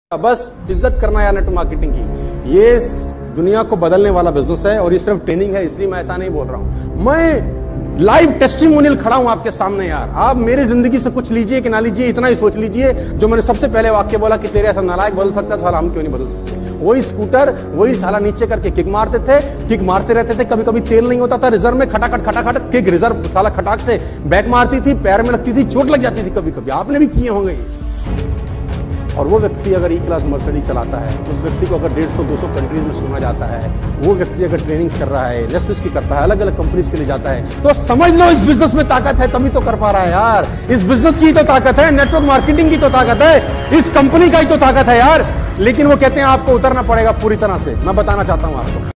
बस इज्जत करना यार नेटवर्क मार्केटिंग की। ये दुनिया को बदलने वाला बिजनेस है और ये सिर्फ ट्रेनिंग है, इसलिए मैं ऐसा नहीं बोल रहा हूं। मैं लाइव टेस्टिमोनियल खड़ा हूं आपके सामने यार। आप मेरी जिंदगी से कुछ लीजिए कि ना लीजिए, इतना ही सोच लीजिए जो मैंने सबसे पहले वाक्य बोला कि तेरे ऐसा नालायक बदल सकता था, हम क्यों नहीं बदल सकते। वही स्कूटर वही साला नीचे करके किक मारते थे, किक मारते रहते थे, कभी कभी तेल नहीं होता था रिजर्व में, खटाखट खटाखट किक रिजर्व साला खटाक से बैक मारती थी, पैर में लगती थी, चोट लग जाती थी कभी कभी। आपने भी किए होंगे। और वो व्यक्ति अगर ई क्लास मर्सिडीज चलाता है, उस व्यक्ति को अगर 150-200 कंट्रीज में सुना जाता है, वो व्यक्ति अगर ट्रेनिंग्स कर रहा है, लेस्विस की करता है, अलग अलग कंपनीज के लिए जाता है, तो समझ लो इस बिजनेस में ताकत है, तभी तो कर पा रहा है यार। इस बिजनेस की तो ताकत है, नेटवर्क मार्केटिंग की तो ताकत है, इस कंपनी का ही तो ताकत है यार। लेकिन वो कहते हैं आपको उतरना पड़ेगा पूरी तरह से। मैं बताना चाहता हूं आपको।